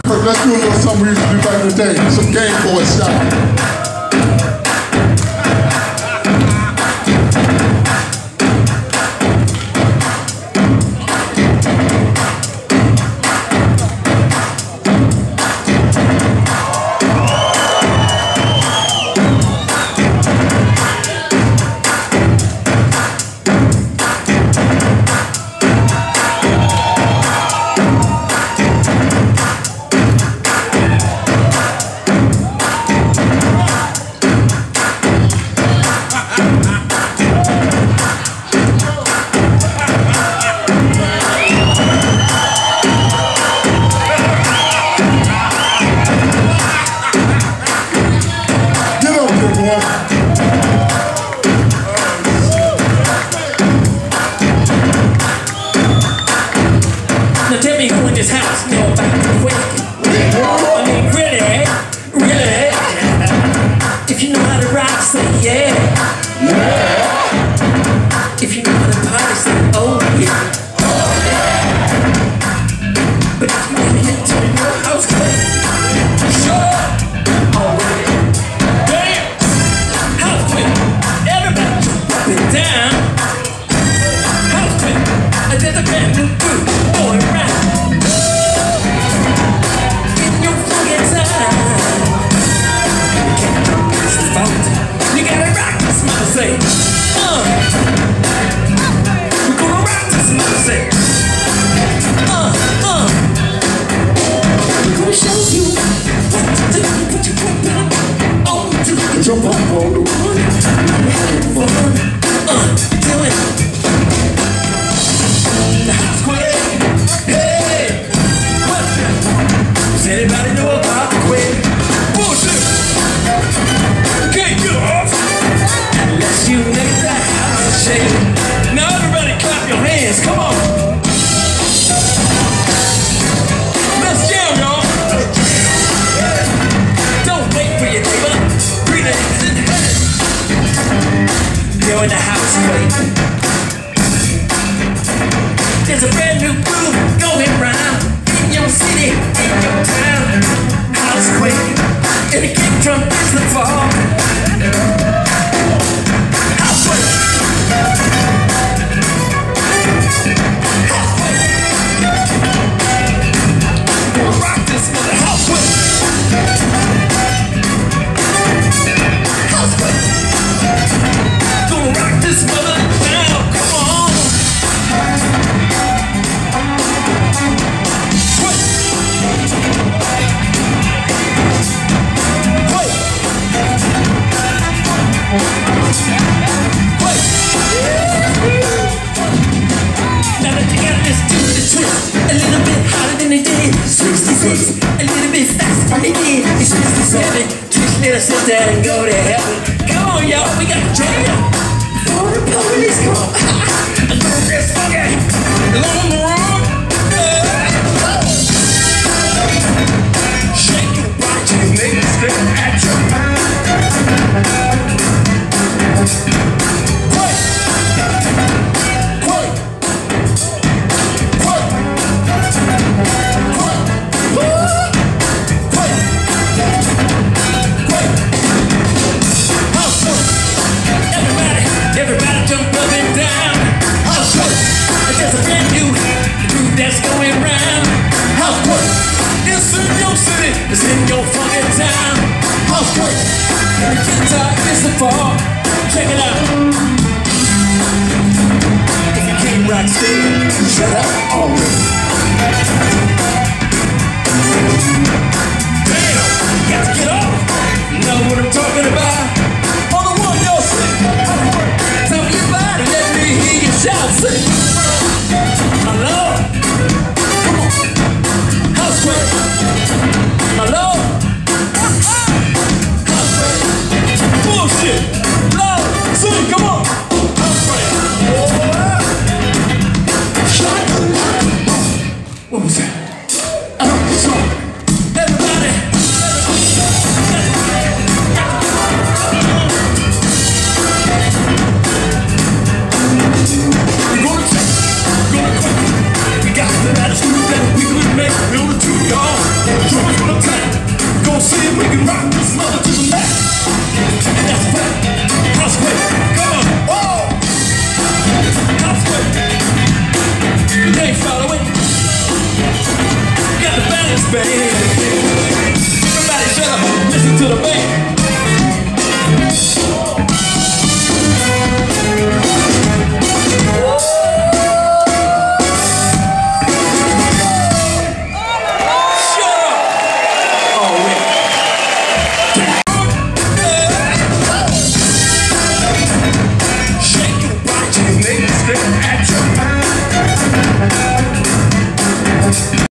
Let's do a little something we used to do back in the day. Some Game Boy style. Now tell me who in this house know about the quick? I mean, really? Really? If you know how to rock, say yeah. Yeah. If you know how to party, say oh yeah. Oh yeah. But if you ain't here to your house quick, sure. Oh yeah. Damn. House quick. Everybody jump up and down. House quick. There's a brand new groove going round. In your fucking time. You can't do this fault. You gotta rock this mother say. We're gonna rock this mother say. We're gonna show you what to do, what you want to do. Jump up on the one. I'm having fun. Do it. Does anybody know about the quake? Bullshit! Can't get off unless you make that house shake. Now everybody clap your hands, come on! Let's jam, y'all! Don't wait for your neighbor. Breathe it in. You're in the house quake. There's a brand new groove going round. In your city, in your town, housequake, and the kick drum is the fall. Housequake, housequake, we're gonna rock this mother housequake, housequake, gonna rock this mother down, come on. Now that you got this do the twist a little bit harder than they did 66, a little bit faster than they did 67. Twist little sister and go to heaven. Come on, y'all, we got to jam before the police come. And do this funky along the road. Shake your body, you make it straight at your Everybody jump up and down. Housequake, there's a brand new groove that's going round. Housequake, it's in your city, it's in your fucking town. Housequake, and the guitar is the fall. Check it out. If you can't rock, stay. Shut up already.